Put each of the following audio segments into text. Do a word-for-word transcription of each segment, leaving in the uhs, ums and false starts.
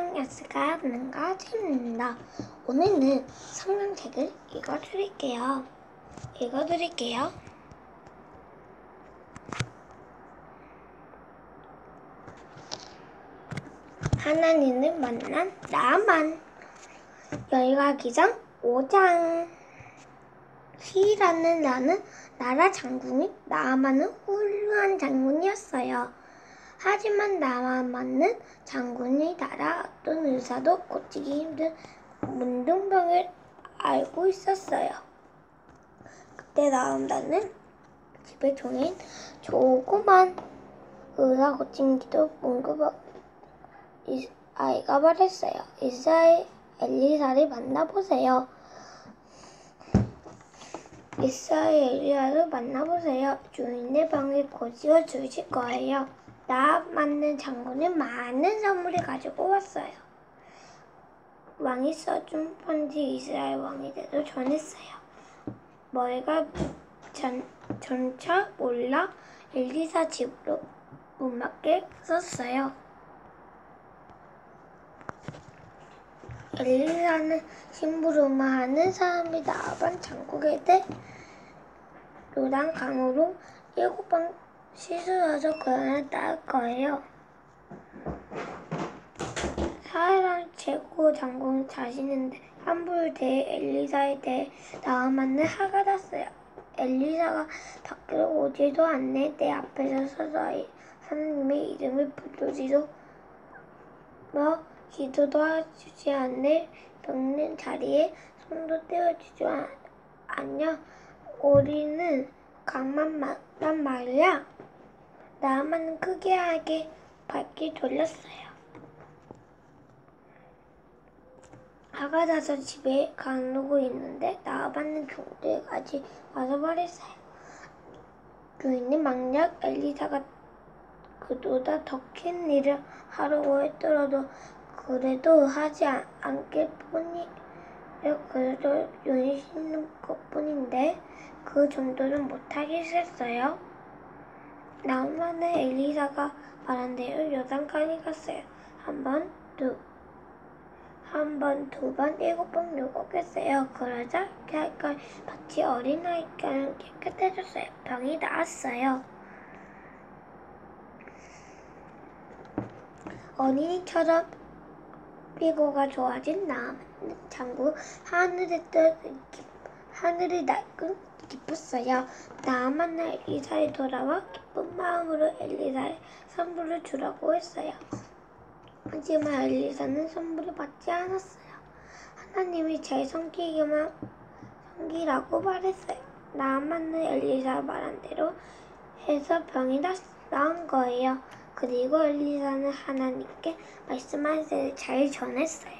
성경야스가 하는가 책입니다. 오늘은 성경책을 읽어드릴게요. 읽어드릴게요. 하나님을 만난 나만. 열가기상 오 장. 히라는 나는 나라 장군이 나만은 훌륭한 장군이었어요. 하지만 나만은 장군이 나라 어떤 의사도 고치기 힘든 문둥병을 앓고 있었어요. 그때 나만은 집에 종인 조그만 의사 고침기도 문구박 아이가 말했어요. 이스라엘 엘리사를 만나보세요. 이스라엘 엘리사를 만나보세요. 주인의 병을 고치어 주실 거예요. 나 맞는 장군은 많은 선물을 가지고 왔어요. 왕이 써준 편지 이스라엘 왕에게도 전했어요. 머리가 전, 전차 올라 엘리사 집으로 문 밖에 섰어요. 엘리사는 심부름하는 사람이 나아반 장국에 요단 강으로 일곱 번 씻으셔서 고향을 따를 거예요. 사람 재고 장군 자신인데 함부로 대해 엘리사에 대해 나아만은 화가 났어요. 엘리사가 밖으로 오지도 않네 내 앞에서 서서 하나님의 이름을 부르지도 뭐 기도도 해주지 않네 병는 자리에 손도 떼어주지 않냐 우리는 강만 말란 말이야. 나만은 크게 하게 밝게 돌렸어요. 화가 나서 집에 가누고 있는데 나아반는 경주에까지 와서 말했어요. 주인은 만약 엘리사가 그보다 더 큰 일을 하려고 했더라도 그래도 하지 않겠 뿐이 그래도 용이 씻는 것뿐인데 그 정도는 못하겠어요. 나만은 엘리사가 말한 대로 요단강에 갔어요. 한 번, 두, 한 번, 두 번, 일곱 번 요곡했어요. 그러자 객갈 마치 어린아이처럼 깨끗해졌어요. 병이 나았어요. 어린이처럼 피부가 좋아진 나아만은 장군 하늘에 떠 하늘이 날끔 기뻤어요. 나아만은 엘리사에 돌아와 기쁜 마음으로 엘리사에 선물을 주라고 했어요. 하지만 엘리사는 선물을 받지 않았어요. 하나님이 잘 섬기기만 섬기라고 말했어요. 나아만은 엘리사가 말한 대로 해서 병이 나은 거예요. 그리고 엘리사는 하나님께 말씀하시기를 잘 전했어요.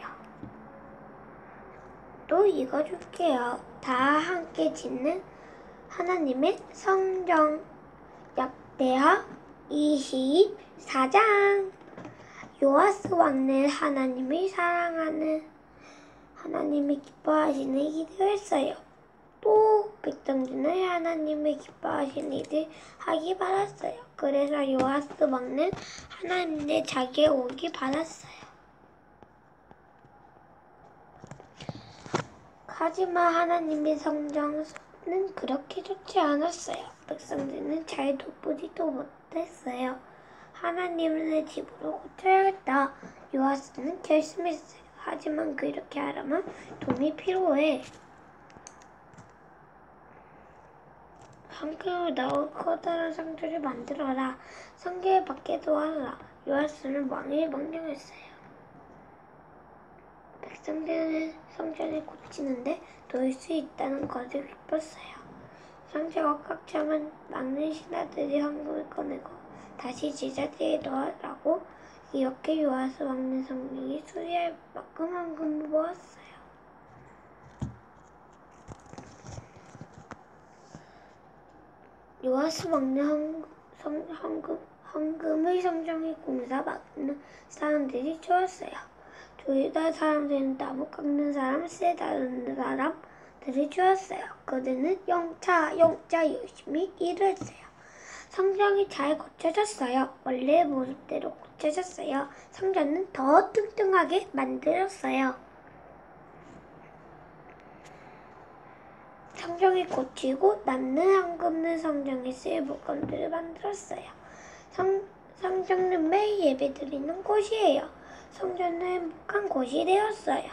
또 읽어줄게요. 다 함께 짓는 하나님의 성경 역대하 이십사 장. 요아스 왕은 하나님을 사랑하는 하나님을 기뻐하시는 일을 했어요. 또 백성들은 하나님을 기뻐하시는 일을 하기 바랐어요. 그래서 요아스 왕은 하나님의 자기에 오기 바랐어요. 하지만 하나님의 성정은 그렇게 좋지 않았어요. 백성들은 잘 돕보지도 못했어요. 하나님의 집으로 고쳐야겠다. 요아스는 결심했어요. 하지만 그렇게 하려면 돈이 필요해. 성경을 넣을 커다란 상자를 만들어라. 성경을 밖에도 하라. 요아스는 왕이 명령했어요. 백성들은 성전을 고치는데 놓을 수 있다는 것을 기뻤어요. 상자가 꽉 차면 많은 신하들이 헌금을 꺼내고 다시 제자리에 넣으라고 이렇게 요아스 왕의 성령이 수리할 만큼 헌금을 모았어요. 요아스 왕은 헌금, 헌금, 헌금의 성전의 공사 맡는 사람들이 좋았어요. 주유다 사람들은 나무 깎는 사람, 쇠 다루는 사람들이 좋았어요. 그들은 영차 영차 열심히 일을 했어요. 성전이 잘 고쳐졌어요. 원래 모습대로 고쳐졌어요. 성전은 더 뚱뚱하게 만들었어요. 성전이 고치고 남는 황금은 성전에 쓸 물건들을 만들었어요. 성, 성전은 매일 예배드리는 곳이에요. 성전은 행복한 곳이 되었어요.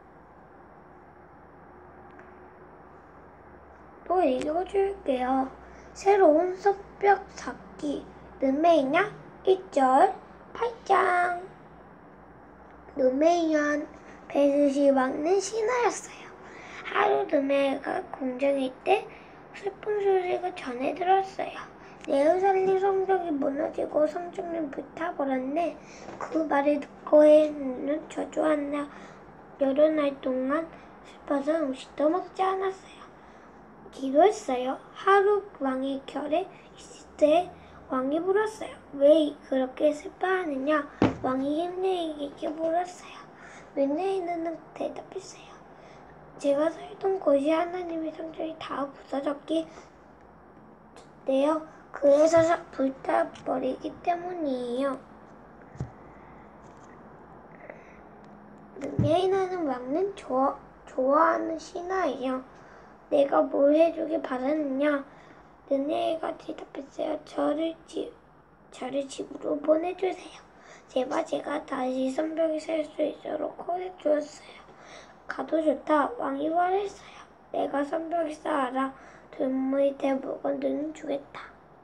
또 읽어줄게요. 새로운 새벽 사기 느헤미야 일 절 팔 장. 느헤미야는 베르시 왕는 신하였어요. 하루 느헤미야가 궁정에 있을 때 슬픈 소식을 전해 들었어요. 예루살렘 성전이 무너지고 성전이 불타버렸네. 그 말을 듣고 해는 저주하나 여러 날 동안 슬퍼서 음식도 먹지 않았어요. 기도했어요. 하루 왕의 결에 있을 때 왕이 물었어요. 왜 그렇게 슬퍼하느냐? 왕이 힘내에게 물었어요. 느헤미야는 대답했어요. 제가 살던 곳이 하나님의 성전이 다 부서졌기 때요. 그래서 불타버리기 때문이에요. 느헤미야는 왕은 좋아, 좋아하는 신하예요. 내가 뭘 해주길 바라느냐? 느헤미야가 대답했어요. 저를, 집, 저를 집으로 보내주세요. 제발 제가 다시 성벽에 살 수 있도록 허락주었어요. 가도 좋다. 왕이 말했어요. 내가 성벽에서 알아. 돌무이 대 물건들은 주겠다.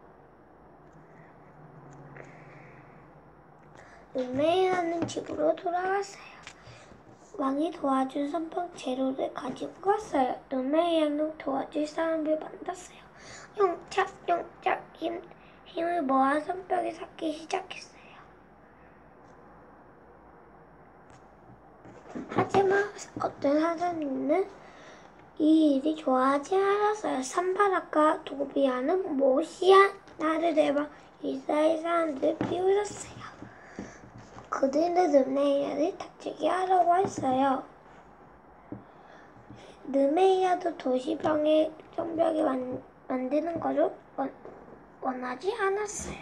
느헤미야는 집으로 돌아갔어요. 왕이 도와준 선박 재료를 가지고 갔어요. 느헤미야는 도와줄 사람을 만났어요. 용착 용착 힘, 힘을 모아 선벽에 쌓기 시작했어요. 하지만 어떤 사람은 이 일이 좋아하지 않았어요. 산바락과 도비아는 모시아 나를 대박 이스라엘 사람들을 비웃었어요. 그들은 느헤미야를 다치게 하려고 했어요. 느헤미야도 도시방의 성벽을 만, 만드는 것을 원, 원하지 않았어요.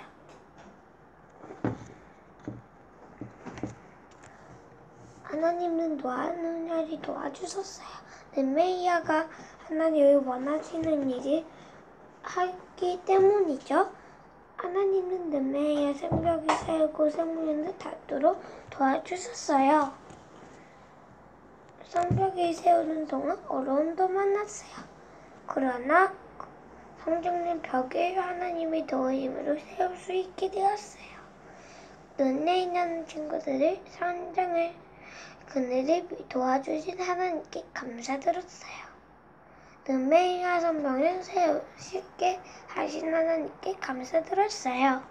하나님은 노하는 일이 도와주셨어요. 느헤미야가 하나님을 원하시는 일을 하기 때문이죠. 하나님은 느헤미야 성벽이 세우고 성문을 닫도록 도와주셨어요. 성벽을 세우는 동안 어려움도 만났어요. 그러나 성전은 벽을 하나님의 도우심으로 세울 수 있게 되었어요. 느헤미야는 친구들을 성전을 그늘을 도와주신 하나님께 감사드렸어요. 느헤미야 성벽을 세우시게 하신 하나님께 감사드렸어요.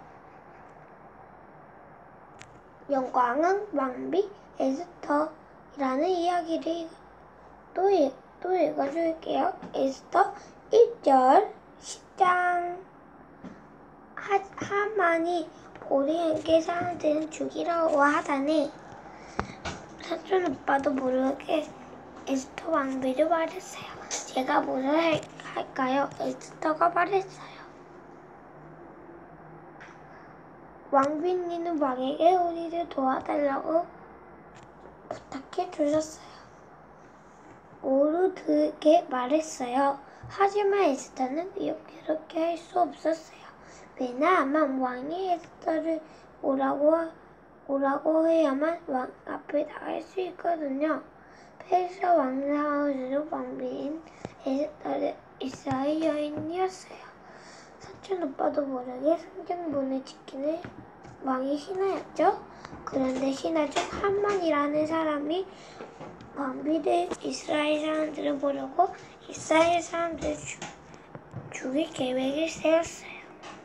영광은 왕비 에스더라는 이야기를 또, 읽, 또 읽어줄게요. 에스더 일 절 십 장. 하, 하만이 보리에게 사람들은 죽이라고 하다니 사촌 오빠도 모르게 에스더 왕비를 말했어요. 제가 무엇을 할까요? 에스더가 말했어요. 왕비님은 왕에게 우리를 도와달라고 부탁해 주셨어요. 모르드게 말했어요. 하지만 에스더는 이렇게 그렇게 할 수 없었어요. 왜냐하면 왕이 에스더를 오라고, 오라고 해야만 왕 앞에 나갈 수 있거든요. 페르시아 왕사우스로 왕비인 에스더는 이스라엘 여인이었어요. 사촌 오빠도 모르게 성전문을 지키는 왕이 신하였죠. 그런데 신하 중 하만이라는 사람이 왕비들 이스라엘 사람들을 모르고 이스라엘 사람들을 죽, 죽일 계획을 세웠어요.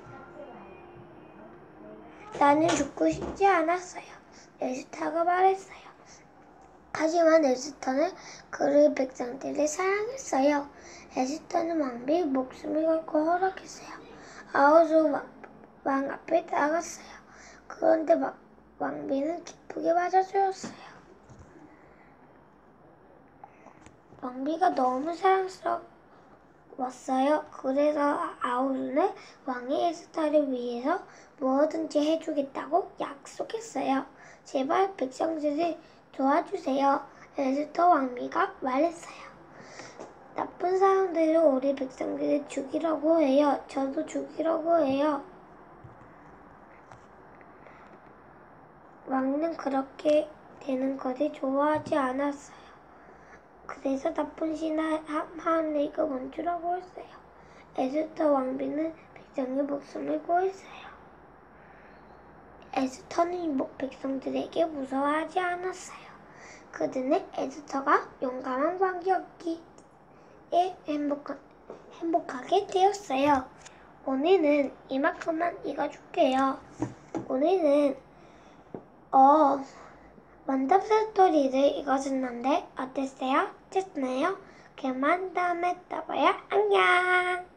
나는 죽고 싶지 않았어요. 에스더가 말했어요. 하지만 에스더는 그의 백성들을 사랑했어요. 에스더는 왕비의 목숨을 걸고 허락했어요. 아우스 왕, 왕 앞에 나갔어요. 그런데 마, 왕비는 기쁘게 맞아주었어요. 왕비가 너무 사랑스럽고 왔어요. 그래서 아우르는 왕이 에스터를 위해서 무엇든지 해주겠다고 약속했어요. 제발 백성들을 도와주세요. 에스터 왕비가 말했어요. 나쁜 사람들은 우리 백성들을 죽이려고 해요. 저도 죽이려고 해요. 왕은 그렇게 되는 것을 좋아하지 않았어요. 그래서 나쁜 신하 하늘이가 멈추라고 했어요. 에스터 왕비는 백성의 목숨을 구했어요. 에스터는 백성들에게 무서워하지 않았어요. 그들은 에스터가 용감한 왕이었기에 행복하, 행복하게 되었어요. 오늘은 이만큼만 읽어줄게요. 오늘은 어 원더풀 스토리를 읽어줬는데 어땠어요? 좋나요? 그만 다음에 또 봐요. 안녕.